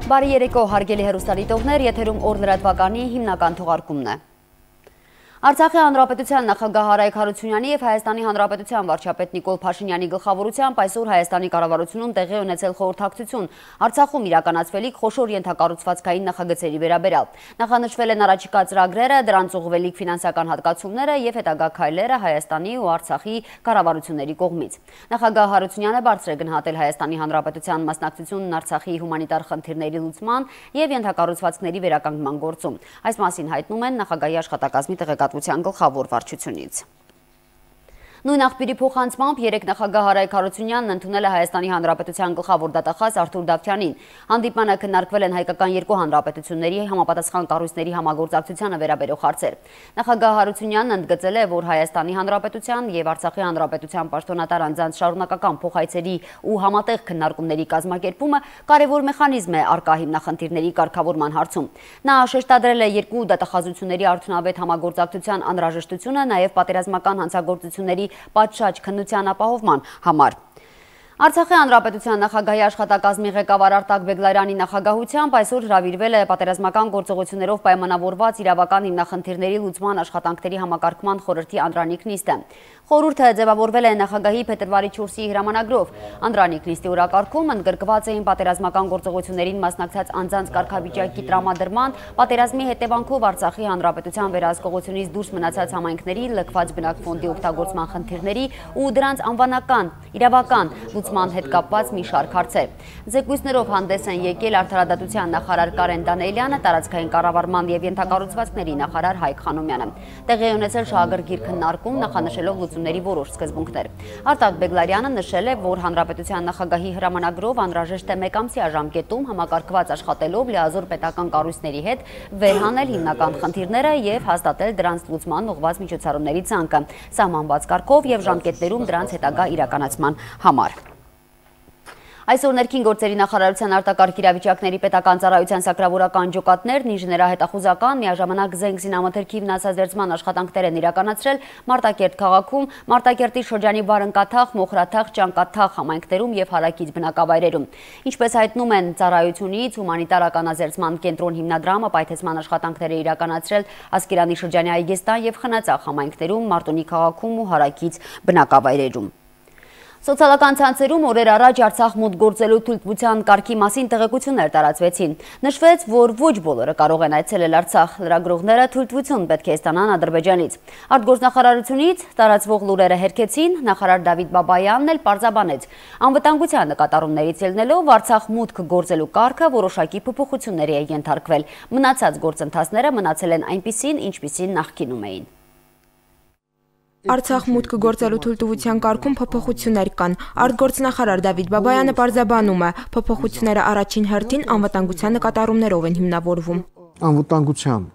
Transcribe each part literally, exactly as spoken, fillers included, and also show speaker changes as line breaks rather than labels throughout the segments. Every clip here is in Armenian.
Բարի երեկո, հարգելի հեռուստադիտողներ, եթերում ԼՐԱՏՎԱԿԱՆի հիմնական թողարկումն է։ Արցախի հանրապետության նախագահ Արայք Հարությունյանի եւ Հայաստանի հանրապետության վարչապետ Նիկոլ Փաշինյանի գլխավորությամբ այսօր Հայաստանի կառավարությունում տեղի ունեցել խորհրդակցություն Արցախում իրականացվելիք խոշոր ենթակառուցվածքային նախագծերի վերաբերյալ։ Նախանշվել են առաջիկա ծրագրերը, դրանց ուղղվելիք ֆինանսական հատկացումները եւ հետագա քայլերը Հայաստանի ու Արցախի կառավարությունների կողմից։ Նախագահ Հարությունյանը բարձր է գնահատել Հայաստանի հանրապետության մասնակցությունն Արցախի հումանիտար խնդիրների լուծման եւ ենթակառուցվածքների վերականգնման գործում։ Այս մասին հայտնում են նախագահի աշխատակազմի տեղեկատվության գլխավոր վարչությունից։ Նույն աղբյուրի փոխանցմամբ երեկ նախագահ Արայք Հարությունյանն ընդունել է Հայաստանի հանրապետության գլխավոր դատախազ Արթուր Դավթյանին։ Հանդիպմանը քննարկվել են հայկական երկու հանրապետությունների համապատասխան կառույցների համագործակցությանը վերաբերող հարցեր։ Նախագահ Հարությունյանն ընդգծել է, որ Հայաստանի հանրապետության եւ Արցախի հանրապետության պաշտոնատար անձանց շարունակական փոխայցերի ու համատեղ քննարկումների կազմակերպումը կարևոր մեխանիզմ է առկա հիմնախնդիրների կարգավորման հարցում։ Նա շեշտադրել է երկու դատախազությունների արդյունավետ համագործակցության անհրաժեշտությունը, նաեւ պատերազմական հանցագործությունների պատշաճ քննության ապահովման համար։ Արցախի հանրապետության նախագահի աշխատակազմի ղեկավար Արտակ Բեգլարյանի նախագահությամբ այսօր հրավիրվել է պատերազմական գործողություններով պայմանավորված իրավական հիմնախնդիրների լուծման աշխատանքների համակարգման խորհրդի անդրանիկ նիստը։ Խորհուրդը ձևավորվել է նախագահի փետրվարի չորսի հրամանագրով։ Անդրանիկ նիստի օրակարգում ընդգրկված էին պատերազմական գործողություններին մասնակցած անձանց կարգավիճակի տրամադրման, պատերազմի հետևանքով Արցախի հանրապետության վերահսկողությունից դուրս մնացած համայնքների լքված բնակֆոնդի օգտագործման խնդիրների ու դրանց անվանական, իրավական լուծման հետ կապված մի շարք հարցեր։ Զեկույցներով հանդես են եկել Արդարադատության նախարար Կարեն Դանեիլյանը, տարածքային կառավարման եւ ենթակառուցվածքների նախարար Հայկ Խանոմյանը։ Տեղի ունեցել շահագրգիռ քննարկում, նախանշելով լուծումների որոշ սկզբունքներ։ Արտակ Բեգլարյանը նշել է, որ հանրապետության նախագահի հրամանագրով անհրաժեշտ է մեկ ամսյա ժամկետում համակարգված աշխատելով լիազոր պետական կառույցների հետ վերհանել հիմնական խնդիրները եւ հաստատել դրանց լուծման ուղղված միջոցառումների ցանկը, սահմանված կարգով եւ ժամկետներում դրանց հետագա իրականացման համար։ Այսօր ներքին գործերի նախարարության արտակարգ իրավիճակների պետական ծառայության սակրավորական ջոկատներն ինժեներահետախուզական միաժամանակ զենք զինամթերքի վնասազերծման աշխատանքներ են իրականացրել Մարտակերտ քաղաքում, Մարտակերտի շրջանի Վարնկաթաղ, Մոխրաթաղ, Ճանկաթաղ համայնքներում եւ հարակից բնակավայրերում։ Ինչպես հայտնում են ծառայությունից, հումանիտար ականազերծման կենտրոն հիմնադրամը պայթեցման աշխատանքներ է իրականացրել Ասկերանի շրջանի Այգեստան եւ Խնածախ համայնքներում, Մարտունի քաղաքում ու հարակից բնակավայրերում։ Սոցիալական ցանցերում օրեր առաջ Արցախ մուտք գործելու թույլտվության կարգի մասին տեղեկություններ տարածվեցին։ Նշվեց, որ ոչ բոլորը կարող են այցելել Արցախ, լրագրողները թույլտվություն պետք է ստանան Ադրբեջանից։ Արտգործնախարարությունից տարածվող լուրերը հերքեցին, նախարար Դավիթ Բաբայանն էլ պարզաբանեց։ Անվտանգության նկատառումներից ելնելով Արցախ մուտք գործելու կարգը որոշակի փոփոխությունների է ենթարկվել։ Մնացած գործընթացները մնացել են այնպիսին, ինչպիսին նախկինում էին։
Արցախ մուտք գործելու թույլտվության կարգում փոփոխություններ կան։ Արտգործնախարար Դավիթ Բաբայանը պարզաբանում է, փոփոխությունները առաջին հերթին անվտանգության նկատառումներով են հիմնավորվում։
Անվտանգության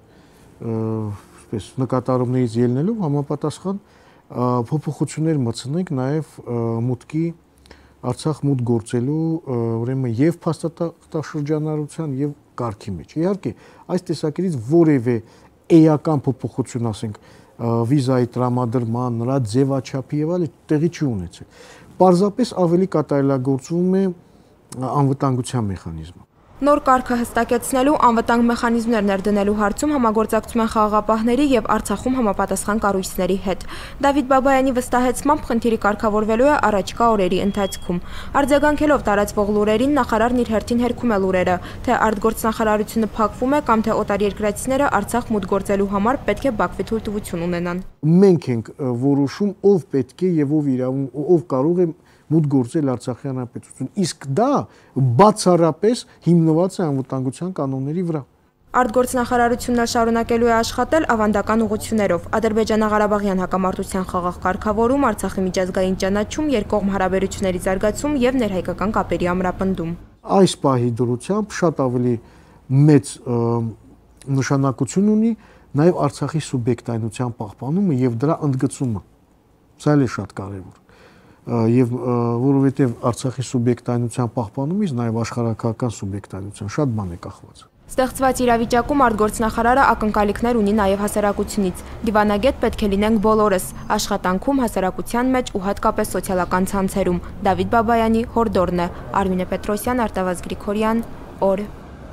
նկատառումներից ելնելով համապատասխան փոփոխություններ մտցնենք նաև մուտքի Արցախ մուտք գործելու ուրեմն եւ փաստաթղթաշրջանառության եւ կարգի մեջ։ Իհարկե, այս տեսակետից որևէ էական փոփոխություն, ասենք, վիզայի տրամադրման, նրա ձևաչափի եւ այլն տեղի չի ունեցել։ Պարզապես ավելի կատարելագործվում է անվտանգության մեխանիզմը։
Նոր կարգը հստակեցնելու անվտանգ մեխանիզմներ ներդնելու հարցում համագործակցում են խաղաղապահների եւ Արցախում համապատասխան կառույցների հետ։ Դավիթ Բաբայանի վստահեցմամբ խնդիրի կարգավորվելու է առաջիկա օրերի ընթացքում։ Արձագանքելով տարածվող լուրերին նախարարն իր հերթին հերքում է լուրերը, թե արտգործնախարարությունը փակվում է կամ թե օտարերկրացիները Արցախ մուտք գործելու համար պետք է Բաքվի թույլտվություն ունենան։
Մենք ենք որոշում ով պետք է եւ ով իրավունք ով կարող է մուտք գործել Արցախի հանրապետություն, իսկ դա բացառապես հիմնված է անվտանգության կանոնների վրա։
Արտգործնախարարությունն շարունակելու է աշխատել ավանդական ուղղություններով, Ադրբեջանա-Ղարաբաղյան հակամարտության խաղաղ կարգավորում, Արցախի միջազգային ճանաչում, երկկողմ հարաբերությունների զարգացում եւ ներհայկական կապերի ամրապնդում։
Այս պահի դրությամբ շատ ավելի մեծ նշանակություն ունի նաեւ Արցախի սուբյեկտայնության պահպանումը եւ դրա ընդգծումը։ Սա էլ է շատ կարեւոր։ Եվ որովհետև Արցախի սուբյեկտայնության պահպանումից նաև աշխարհակահական սուբյեկտայնության շատ բան է կախված։
Ստեղծված իրավիճակում արտգործնախարարը ակնկալիքներ ունի նաև հասարակությունից։ Դիվանագետ պետք է լինենք բոլորս, աշխատանքում, հասարակության մեջ ու հատկապես սոցիալական ցանցերում։ Դավիթ Բաբայանի հորդորն է։ Արմինե Պետրոսյան, Արտավազդ Գրիգորյան, օր։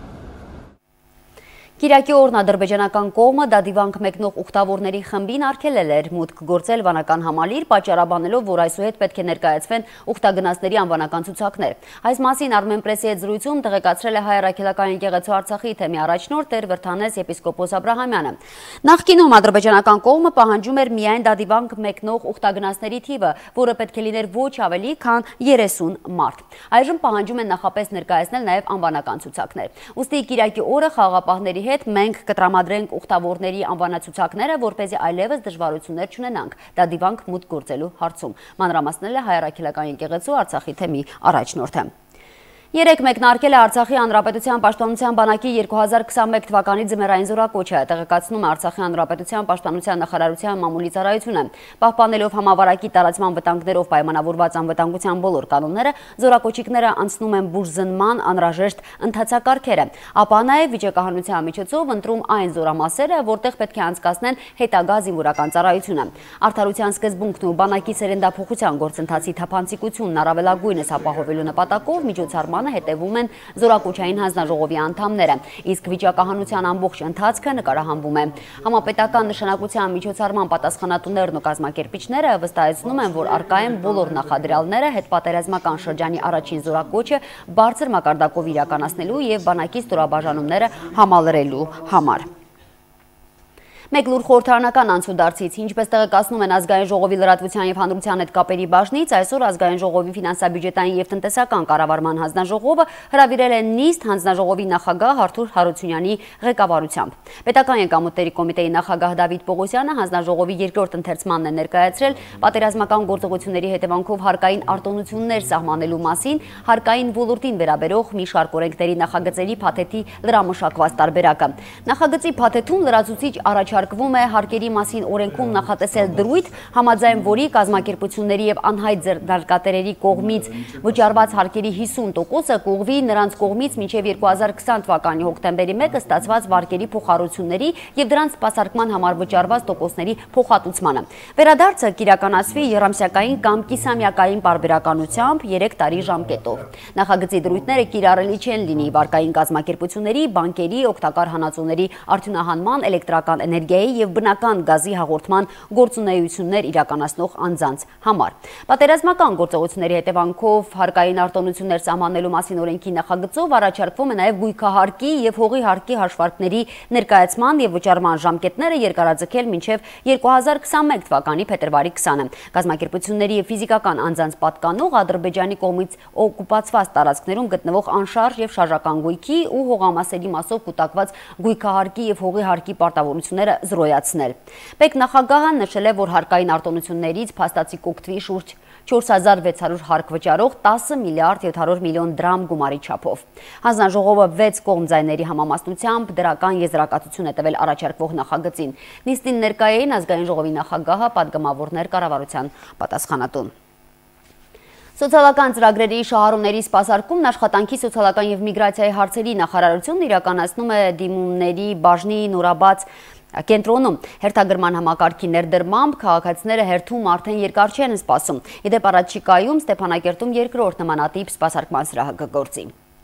Կիրակի օրն ադրբեջանական կողմը դադիվանք մեկնող ուխտավորների խմբին արգելել էր մուտք գործել վանական համալիր, պատճառաբանելով, որ այսուհետ պետք է ներկայացվեն ուխտագնացների անվանական ցուցակներ։ Այս մասին Armenpress-ի հետ զրույցում տեղեկացրել է հայ առաքելական եկեղեցու Արցախի թեմի առաջնորդ Տեր Վրթանես եպիսկոպոս Աբրահամյանը։ Նախկինում ադրբեջանական կողմը պահանջում էր միայն դադիվանք մեկնող ուխտագնացների թիվը, որը պետք է լիներ ոչ ավելի քան երեսուն մարդ։ Այժմ պահանջում են նախապես ներկայացնել նաև անվանական ցուցակներ։ Ուստի կիրակի օրը խաղաղապահների հետ մենք կտրամադրենք ուխտավորների անվանացուցակները, որպեսզի այլևս դժվարություններ չունենանք դադիվանք մուտք գործելու հարցում։ Մանրամասնել է հայ առաքելական եկեղեցու Արցախի թեմի առաջնորդը։ Երեկ մեկնարկել է Արցախի Հանրապետության Պաշտպանության բանակի երկու հազար քսանմեկ թվականի ձմեռային զորակոչը, տեղեկացնում է Արցախի Հանրապետության Պաշտպանության նախարարության մամուլի ծառայությունը։ Պահպանելով համավարակի տարածման վտանգներով պայմանավորված անվտանգության բոլոր կանոնները, զորակոչիկները անցնում են բուժզնման անհրաժեշտ ընթացակարգերը, ապա նաև վիճակահանության միջոցով ընտրում այն զորամասերը, որտեղ պետք է անցկացնեն հետագա զինվորական ծառայությունը։ Արդարության սկզբունքն ու բանակի սերնդափոխության գործընթացի թափանցիկությունն առավելագույնս ապահովելու նպատակով միջոցառման հետևում են զորակոչային հանձնաժողովի անդամները, իսկ վիճակահանության ամբողջ ընթացքը նկարահանվում է։ Համապետական նշանակության միջոցառման պատասխանատուներն ու կազմակերպիչները վստահեցնում են, որ առկա են բոլոր նախադրյալները հետպատերազմական շրջանի առաջին զորակոչը բարձր մակարդակով իրականացնելու եւ բանակի ստորաբաժանումները համալրելու համար։ Մեկ լուր խորհրդարանական անցուդարձից, ինչպես տեղեկացնում են Ազգային ժողովի լրատվության եւ հանրության հետ կապերի բաժնից, այսօր Ազգային ժողովի ֆինանսաբյուջետային եւ տնտեսական կառավարման հանձնաժողովը հրավիրել է նիստ հանձնաժողովի նախագահ Արթուր Հարությունյանի ղեկավարությամբ։ Պետական եկամուտների կոմիտեի նախագահ Դավիթ Պողոսյանը հանձնաժողովի երկրորդ ընթերցմանն է ներկայացրել պատերազմական գործողությունների հետևանքով հարկային արտոնություններ սահմանելու մասին հարկային ոլորտին վերաբերող մի շարք օրենքների նախագծերի փաթեթի լրամշակված տարբերակը։ Նախագծի փաթեթում լրացուցիչ առաջ Արկվում է հարկերի մասին օրենքում նախատեսել դրույթ, համաձայն որի կազմակերպությունների եւ անհայտ ձեռնարկատերերի կողմից վճարված հարկերի հիսուն տոկոսը կուղղվի նրանց կողմից մինչեւ երկու հազար քսան թվականի հոկտեմբերի մեկը ստացված վարկերի փոխառությունների եւ դրանց սպասարկման համար վճարված տոկոսների փոխհատուցմանը։ Վերադարձը կիրականացվի եռամսյակային կամ կիսամյակային պարբերականությամբ երեք տարի ժամկետով։ Նախագծի դրույթները կիրառելի չեն լինի վարկային կազմակերպությունների, բանկերի, օգտակար հանածոների արդյունահանման, էլեկտրական էներգիայի եւ բնական գազի հաղորդման գործունեություններ իրականացնող անձանց համար։ Պատերազմական գործողությունների հետևանքով հարկային արտոնություններ սահմանելու մասին օրենքի նախագծով առաջարկվում է նաև գույքահարկի եւ հողի հարկի հաշվարկների ներկայացման եւ վճարման ժամկետները երկարաձգել մինչեւ երկու հազար քսանմեկ թվականի փետրվարի քսանը։ Կազմակերպությունների եւ ֆիզիկական անձանց պատկանող Ադրբեջանի կողմից օկուպացված տարածքներում գտնվող անշարժ եւ շարժական գույքի ու հողամասերի մասով կուտակված գույքահարկի եւ հողի հարկի պարտավորությունները զրոյացնել։ Պետք նախագահը նշել է, որ հարկային արտոնություններից փաստացի կօգտվի շուրջ չորս հազար վեց հարյուր հարկ վճարող տասը միլիարդ յոթ հարյուր միլիոն դրամ գումարի չափով։ Հանձնաժողովը վեց կողմ ձայների համամասնությամբ դրական եզրակացություն է տվել առաջարկվող նախագծին։ Նիստին ներկայ էին Ազգային ժողովի նախագահը, պատգամավորներ, կառավարության պատասխանատուն։ Սոցիալական ծրագրերի շահառուների սպասարկումն աշխատանքի սոցիալական եւ միգրացիայի հարցերի նախարարությունն իրականացնում է դիմումների բաժնի նորաբաց կենտրոնում։ Հերթագրման համակարգի ներդրմամբ քաղաքացիները հերթում արդեն երկար չեն սպասում։ Իդեպ առաջիկայում Ստեփանակերտում երկրորդ նմանատիպ սպասարկման սրահ կգործի։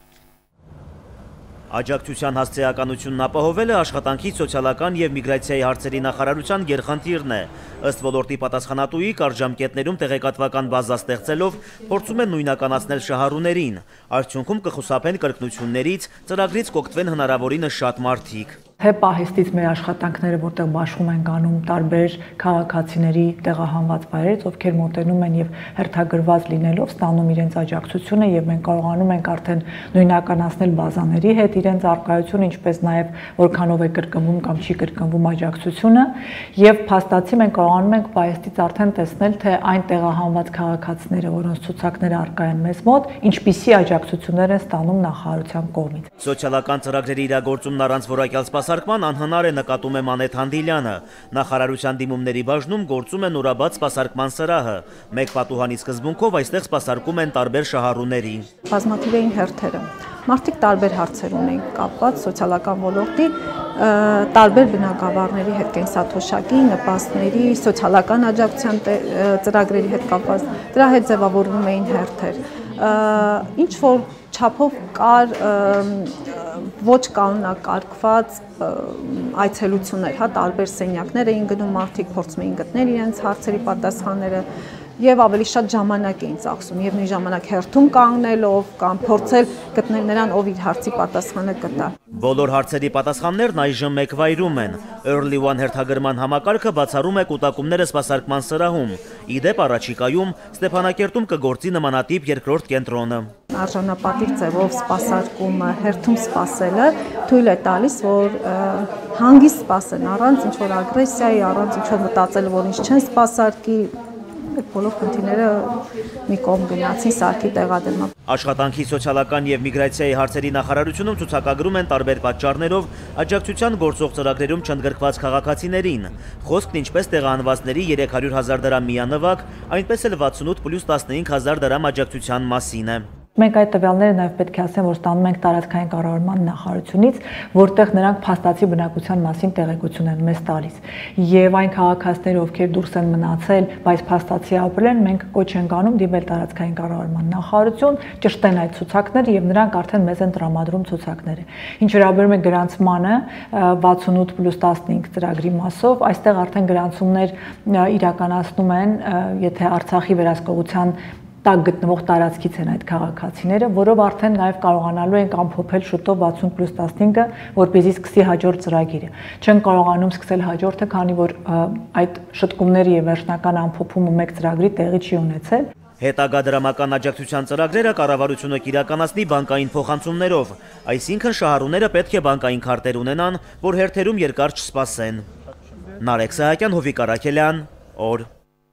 Աջակցության հասցեականությունն ապահովելը աշխատանքի սոցիալական եւ միգրացիայի հարցերի նախարարության գերխնդիրն է։ Ըստ ոլորտի պատասխանատուի կարճամկետներում տեղեկատվական բազա ստեղծելով փորձում են նույնականացնել շահառուներին։ Արդյունքում կխուսափեն կրկնություններից, ծրագրից կօգտվեն հնարավորինս շատ մարդիկ։
Թե պահեստից մեր աշխատանքները, որտեղ բաշխում են կանում տարբեր քաղաքացիների տեղահանված վայրերից, ովքեր մոտենում են եւ հերթագրված լինելով ստանում իրենց աջակցությունը եւ մենք կարողանում ենք արդեն նույնականացնել բազաների հետ իրենց արկայությունը, ինչպես նաեւ որքանով է կրկնվում կամ չի կրկնվում աջակցությունը եւ փաստացի մենք կարողանում ենք պահեստից արդեն տեսնել, թե այն տեղահանված քաղաքացիները, որոնց ցուցակները արկա են մեզ մոտ, ինչպիսի աջակցություններ են ստանում նախարարության կողմից։
Սոցիալական ծրագրերի իրագործումն առանց որակյալ սպասարկման անհնար է, նկատում է Մանեթ Հանդիլյանը։ Նախարարության դիմումների բաժնում գործում է նորաբաց սպասարկման սրահը։ Մեկ պատուհանի սկզբունքով այստեղ սպասարկում են տարբեր շահառուների։
Բազմաթիվ էին հերթերը։ Մարդիկ տարբեր հարցեր ունեն կապված սոցիալական ոլորտի տարբեր բնակավարների հետ, կենսաթոշակի, նպաստների, սոցիալական աջակցության ծրագրերի հետ կապված, դրա հետ ձևավորվում էին հերթեր։ ինչ որ չափով կար ոչ կանոնակարգված այցելություններ, հա, տարբեր սենյակներ էին գնում մարդիկ, փորձում էին գտնել իրենց հարցերի պատասխանները եւ ավելի շատ ժամանակ էին ծախսում եւ նույն ժամանակ հերթում կանգնելով կամ փորձել գտնել նրան, ով իր հարցի պատասխանը կտա։
Բոլոր հարցերի պատասխաններն այժմ մեկ վայրում են։ Early One հերթագրման համակարգը բացառում է կուտակումները սպասարկման սրահում։ Ի դեպ առաջիկայում Ստեփանակերտում կգործի նմանատիպ երկրորդ կենտրոնը։
Արժանապատիվ ձևով սպասարկումը, հերթում սպասելը թույլ է տալիս, որ հանգիստ սպասեն առանց ինչ որ ագրեսիայի, առանց ինչ որ մտածել, որ ինչ չեն սպասարկի, բոլոր խնդիրները մի կողմ գնացին սարքի տեղադրման։
Աշխատանքի սոցիալական եւ միգրացիայի հարցերի նախարարությունում ցուցակագրում են տարբեր պատճառներով աջակցության գործող ծրագրերում չընդգրկված քաղաքացիներին։ Խոսքն ինչպես տեղահանվածների երեք հարյուր հազար դրամ միանվագ, այնպես էլ վաթսունութ պլյուս տասնհինգ հազար դրամ աջակցության մասին է։
Մենք այդ տվյալները նաև պետք է ասեմ, որ ստանում ենք տարածքային կառավարման նախարարությունից, որտեղ նրանք փաստացի բնակության մասին տեղեկություն են մեզ տալիս։ Եվ այն քաղաքացիները, ովքեր դուրս են մնացել, բայց փաստացի ապրել են, մենք կոչ ենք անում դիմել տարածքային կառավարման նախարարություն, ճշտեն այդ ցուցակները եւ նրանք արդեն մեզ են տրամադրում ցուցակները։ Ինչ վերաբերում է գրանցմանը վաթսունութ պլյուս տասնհինգ ծրագրի մասով, այստեղ արդեն գրանցումներ իրականացնում են, եթե Արցախի վերահսկողության տակ գտնվող տարածքից են այդ քաղաքացիները, որով արդեն նաև կարողանալու ենք ամփոփել շուտով վաթսուն պլյուս տասնհինգը, որպեսզի սկսի հաջորդ ծրագիրը։ Չեն կարողանում սկսել հաջորդը, քանի որ այդ շտկումների եւ վերջնական ամփոփումը մեկ ծրագրի տեղի չի ունեցել։
Հետագա դրամական աջակցության ծրագրերը կառավարությունը կիրականացնի բանկային փոխանցումներով, այսինքն շահառուները պետք է բանկային քարտեր ունենան, որ հերթերում երկար չսպասեն։ Նարեկ Սահակյան, Հովիկ Արաքելյան, օր։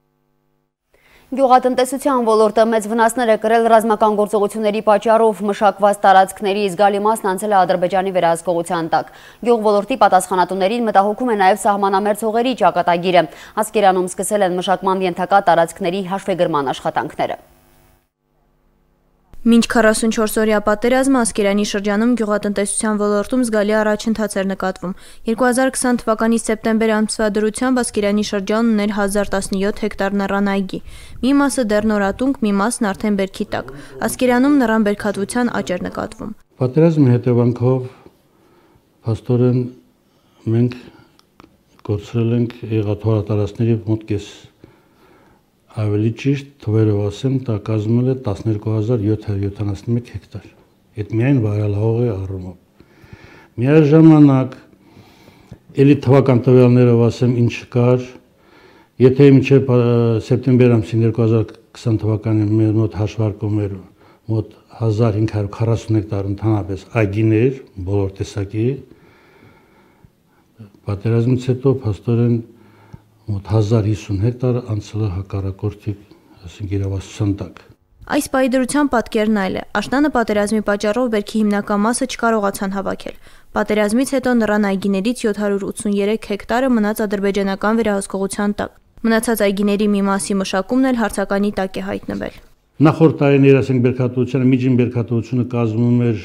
Գյուղատնտեսության ոլորտը մեծ վնասներ է կրել ռազմական գործողությունների պատճառով, մշակված տարածքների զգալի մասն անցել է Ադրբեջանի վերահսկողության տակ։ Գյուղ ոլորտի պատասխանատուներին մտահոգում է նաև սահմանամերձ հողերի ճակատագիրը։ Ասկերանում սկսել են մշակման ենթակա տարածքների հաշվեգրման աշխատանքները։
Մինչ քառասունչորս օրյա պատերազմը Ասկերանի շրջանում գյուղատնտեսության ոլորտում զգալի առաջընթաց էր նկատվում։ երկու հազար քսան թվականի սեպտեմբեր ամսվա դրությամբ Ասկերանի շրջանն ուներ հազար տասնյոթ հեկտար նռան այգի։ Մի մասը դեռ նորատունք, մի մասն արդեն բերքի տակ։ Ասկերանում նռան բերքատվության աճ էր նկատվում։
Պատերազմի հետևանքով փաստորեն մենք կորցրել ենք եղաթորատարածքների մոտ կես ավելի ճիշտ թվերով ասեմ, դա կազմել է տասներկու հազար յոթ հարյուր յոթանասունմեկ հեկտար։ Այդ միայն վարելահողի առումով։ Միաժամանակ էլի թվական տվյալներով ասեմ ինչ կար, եթե մինչև սեպտեմբեր ամսին երկու հազար քսան թվականի մեր մոտ հաշվարկում էր մոտ հազար հինգ հարյուր քառասուն հեկտար ընդհանրապես այգիներ, բոլոր տեսակի, պատերազմից հետո փաստորեն մոտ հազար հիսուն հեկտար անցել է հակառակորդի, ասենք իրավասության տակ։
Այս պայդրության պատկերն այլ է։ Աշնանը պատերազմի պատճառով բերքի հիմնական մասը չկարողացան հավաքել։ Պատերազմից հետո նռան այգիներից յոթ հարյուր ութսուներեք հեկտարը մնաց ադրբեջանական վերահսկողության տակ։ Մնացած այգիների մի մասի մշակումն էլ հարցականի տակ է հայտնվել։
Նախորդ տարիներ ասենք բերքատվությունը, միջին բերքատվությունը կազմում էր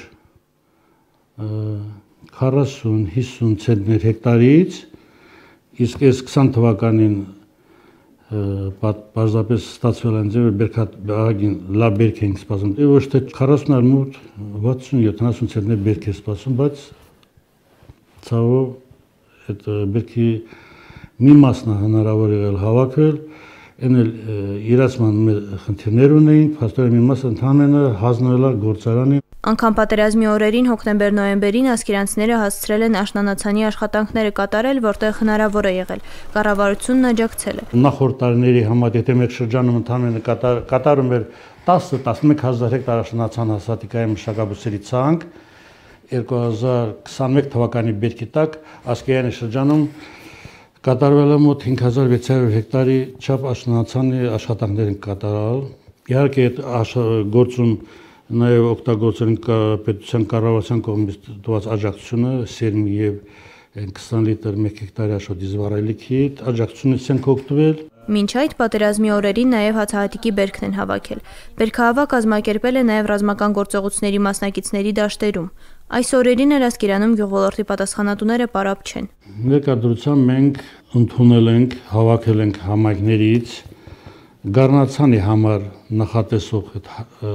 քառասուն հիսուն ցենտներ հեկտարից, իսկ այս քսան թվականին պարզապես ստացվել են ձևը բերքատվագին լավ բերք ենք սպասում, ոչ թե քառասուն մոտ վաթսուն յոթանասուն ցենտներ բերք է սպասում, բայց ցավով այդ բերքի մի մասն է հնարավոր եղել հավաքել, այն էլ իրացման խնդիրներ ունեին, փաստորեն մի մասը ընդհանրապես հանձնվել է գործարանի։
Անգամ պատերազմի օրերին հոկտեմբեր-նոյեմբերին ասկերանցիները հասցրել են աշնանացանի աշխատանքները կատարել, որտեղ հնարավոր է եղել։ Կառավարությունն աջակցել է։
Նախորդ տարիների համեմատ եթե մեկ շրջանում ընդհանրապես կատարում էր տասը տասնմեկ հազար հեկտար աշնանացան հաստատիկայի մշակաբույսերի ցանկ, երկու հազար քսանմեկ թվականի բերքի տակ Ասկերանի շրջանում կատարվել է մոտ հինգ հազար վեց հարյուր հեկտարի չափ աշնանացանի աշխատանքներ են կատարել։ Իհարկե այդ գործում նաև օգտագործել են պետության կառավարության կողմից տված աջակցությունը սերմի եւ քսան լիտր մեկ հեկտարի աշոտի զվարելիքի աջակցությունից են օգտվել։
Մինչ այդ պատերազմի օրերին նաև հացահատիկի բերքն են հավաքել։ Բերքահավաք կազմակերպել է նաև ռազմական գործողությունների մասնակիցների դաշտերում։ Այս օրերին էլ Ասկերանում գյուղոլորտի պատասխանատուները պարապ չեն։
Ներկայությամբ մենք ընդունել ենք, հավաքել ենք համայնքներից գառնացանի համար նախատեսող այդ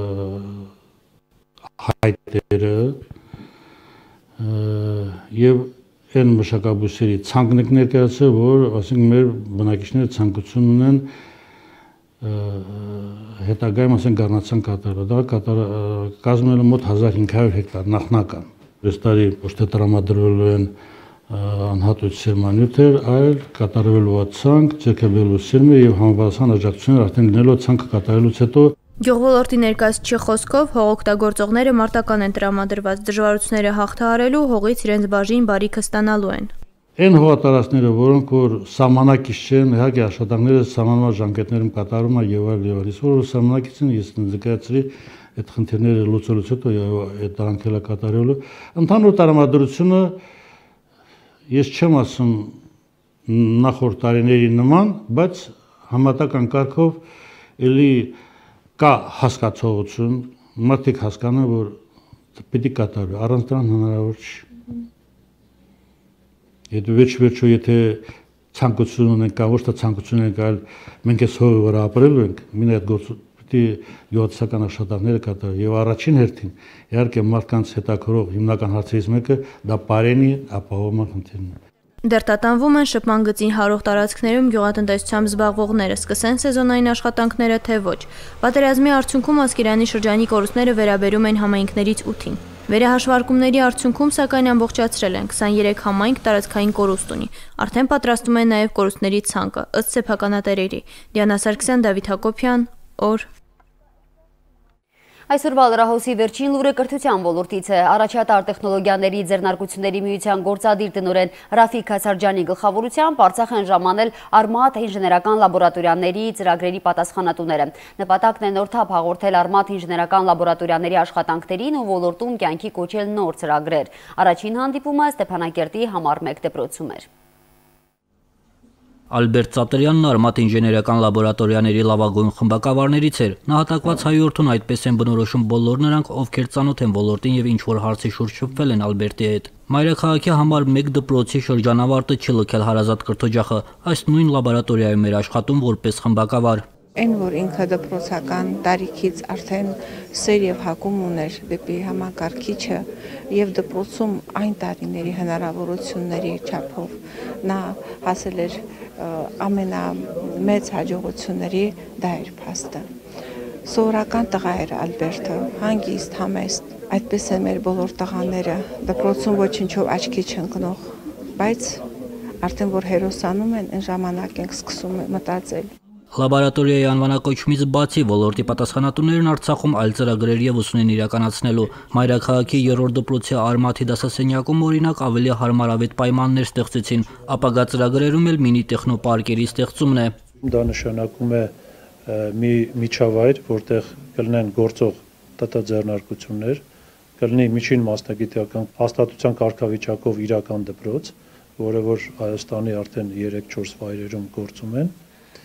հայտերը եւ այն մշակաբույսերի ցանկն եք ներկայացրել, որ ասենք մեր բնակիչները ցանկություն ունեն հետագայում ասենք գառնացան կատարել, դա կազմել է մոտ հազար հինգ հարյուր հեկտար նախնական։ Այս տարի ոչ թե տրամադրվելու են անհատույց սերմանյութեր, այլ կատարվելու է ցանկ, ձեռքբերելու սերմը եւ համապատասխան աջակցություններ արդեն լինելով ցանկը կատարելուց հետո։
Գյուղոլորտի ներկայացուցիչի խոսքով հողօգտագործողները մարտական են տրամադրված դժվարությունները հաղթահարելու, հողից իրենց բաժին բարիքը ստանալու են։
Այն հողատարածքները, որոնք որ սահմանակից չեն, իհարկե աշխատանքները սահմանված ժամկետներում կատարում են եւ այլ եւ այլ, որ սահմանակից են, ես նկատեցի այդ խնդիրները լուծելուց հետո եւ այդ դրանք էլ կատարելու։ Ընդհանուր տրամադրությունը ես չեմ ասում նախորդ տարիների նման, բայց համատական կարգով էլի կա հասկացողություն, մարդիկ հասկանում որ պիտի կատարվի, առանց դրան հնարավոր չի։ Եթե վերջ-վերջո եթե ցանկություն ունենք, ոչ թե ցանկություն ունենք, այլ մենք այս հողի վրա ապրելու ենք, մին այդ գործը պիտի գյուղատնտեսական աշխատանքները կատարվի եւ առաջին հերթին իհարկե մարդկանց հետաքրող հիմնական հարցերից մեկը դա բարենի ապահովման խնդիրն է։
Դեռ տատանվում են շփման գծին հարող տարածքներում գյուղատնտեսությամբ զբաղվողները, սկսեն սեզոնային աշխատանքները, թե ոչ։ Պատերազմի արդյունքում Ասկերանի շրջանի կորուստները վերաբերում են համայնքներից ութին։ Վերահաշվարկումների արդյունքում սակայն ամբողջացրել են քսաներեք համայնք տարածքային կորուստ ունի։ Արդեն պատրաստում են նաև կորուստների ցանկը, ըստ սեփականատերերի։ Դիանա Սարգսյան, Դավիթ Հակոբյան, օր։
Այսօրվա լրահոսի վերջին լուրը կրթության ոլորտից է։ Առաջատար տեխնոլոգիաների ձեռնարկությունների միության գործադիր տնօրեն Ռաֆիկ Քասարջյանի գլխավորությամբ Արցախ են ժամանել Արմաթ ինժեներական լաբորատորիաների ծրագրերի պատասխանատուները։ Նպատակն է նոր թափ հաղորդել Արմաթ ինժեներական լաբորատորիաների աշխատանքներին ու ոլորտում կյանքի կոչել նոր ծրագրեր։ Առաջին հանդիպումը Ստեփանակերտի համար մեկ դպրոցում էր։
Ալբերտ Ծատրյանն Արմաթ ինժեներական լաբորատորիաների լավագույն խմբակավարներից էր։ Նահատակված հայորդուն այդպես են բնորոշում բոլոր նրանք, ովքեր ծանոթ են ոլորտին եւ ինչ-որ հարցի շուրջ շփվել են Ալբերտի հետ։ Մայրաքաղաքի համար մեկ դպրոցի շրջանավարտը չի լքել հարազատ կրթօջախը, այս նույն լաբորատորիայում էր աշխատում որպես խմբակավար։
Այն որ ինքը դպրոցական տարիքից արդեն սեր եւ հակում ուներ դեպի համակարգիչը եւ դպրոցում այն տարիների հնարավորությունների չափով նա հասել էր ամենամեծ հաջողությունների դա էր փաստը։ Սովորական տղա էր Ալբերտը, հանգիստ, համեստ, այդպես են մեր բոլոր տղաները, դպրոցում ոչինչով աչքի չընկնող, բայց արդեն որ հերոսանում են, այն ժամանակ ենք սկսում մտածել։
Լաբորատորիայի անվանակոչումից բացի ոլորտի պատասխանատուներն Արցախում այլ ծրագրեր ևս ունեն իրականացնելու։ Մայրաքաղաքի երրորդ դպրոցի Արմաթի դասասենյակում օրինակ ավելի հարմարավետ պայմաններ ստեղծեցին, ապագա ծրագրերում էլ մինի տեխնոպարկերի ստեղծումն է։
Դա նշանակում է մի միջավայր, որտեղ կլինեն գործող ՏՏ ձեռնարկություններ, կլինի միջին մասնագիտական հաստատության կարգավիճակով իրական դպրոց, որը որ Հայաստանի արդեն երեք-չորս վայրերում գործում են։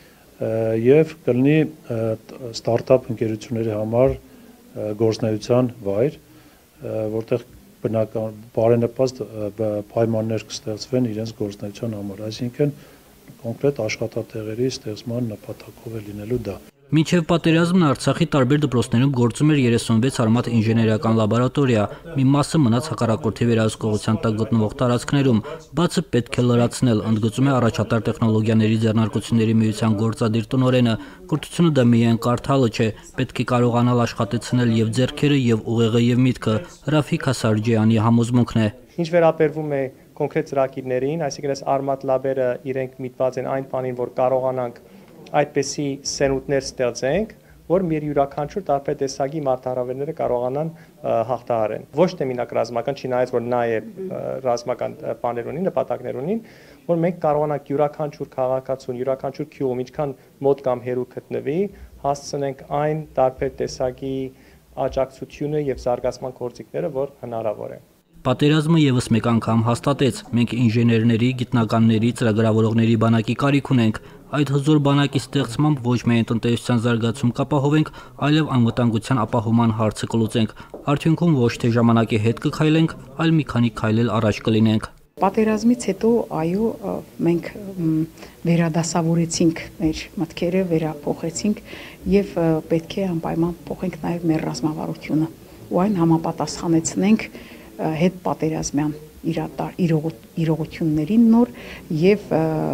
Եվ կլինի ստարտափ ընկերությունների համար գործնեայության վայր, որտեղ բնական բարենպաստ պայմաններ կստեղծվեն իրենց գործնեայության համար, այսինքն կոնկրետ աշխատատեղերի ստեղծման նպատակով է լինելու դա։
Մինչև պատերազմն Արցախի տարբեր դպրոցներում գործում էր երեսունվեց Արմաթ ինժեներական լաբորատորիա, մի մասը մնաց հակառակորդի վերահսկողության տակ գտնվող տարածքներում, բացը պետք է լրացնել, ընդգծում է առաջատար տեխնոլոգիաների ձեռնարկությունների միության գործադիր տնօրենը։ Կրթությունը դա միայն կարդալը չէ, պետք է կարողանալ աշխատեցնել եւ ձեռքերը եւ ուղեղը եւ միտքը, Ռաֆիկ Քասարջյանի համոզմունքն է։
Ինչ վերաբերվում է կոնկրետ ծրագիրներին, այսինքն այս Արմաթ լաբերը իրենք միտված են այն բանին, որ կարողանանք այդպիսի սենունդներ ստեղծենք, որ մեր յուրաքանչյուր տարբեր տեսակի մարտահրավերները կարողանան հաղթահարեն։ Ոչ թե մենակ ռազմական, չնայած որ նաև ռազմական բաներ ունի, նպատակներ ունին, որ մենք կարողանանք յուրաքանչյուր քաղաքացուն, յուրաքանչյուր գյուղում ինչքան մոտ կամ հեռու գտնվի, հասցնենք այն տարբեր տեսակի աջակցությունը եւ զարգացման գործիքները, որ հնարավոր է։
Պատերազմը եւս մեկ անգամ հաստատեց, մենք ինժեներների, գիտնականների, ծրագրավորողների բանակի կարիք ունենք։ Այդ հզոր բանակի ստեղծմամբ ոչ միայն տնտեսության զարգացում կապահովենք, այլև անվտանգության ապահովման հարցը կլուծենք։ Արդյունքում ոչ թե ժամանակի հետ կքայլենք, այլ մի քանի քայլ առաջ կլինենք։
Պատերազմից հետո այո մենք վերադասավորեցինք մեր մտքերը, վերափոխեցինք եւ պետք է անպայման փոխենք նաեւ մեր ռազմավարությունը ու այն համապատասխանեցնենք հետ պատերազմյան իրողություններին նոր եւ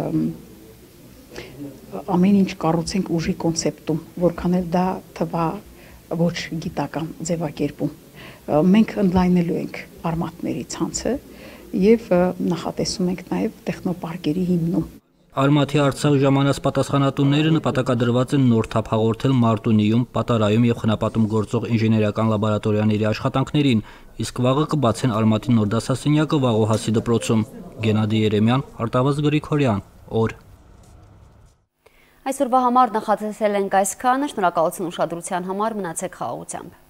ամեն ինչ կառուցենք ուժի կոնցեպտում, որքան էլ դա թվա ոչ գիտական ձևակերպում։ Մենք ընդլայնելու ենք արմատների ցանցը եւ նախատեսում ենք նաեւ տեխնոպարկերի հիմնում։
Արմաթի Արցախ ժամանած պատասխանատուները նպատակադրված են նոր թափ հաղորդել Մարտունիում, Պատարայում եւ Խնապատում գործող ինժեներական լաբորատորիաների աշխատանքներին, իսկ վաղը կբացեն Արմաթի նոր դասասենյակը Վաղոհասի դպրոցում։ Գենադի Երեմյան, Արտավազ Գրիգորյան, օր։
Այսօրվա համար նախատեսել ենք այսքանը, շնորհակալություն ուշադրության համար, մնացեք խաղաղությամբ։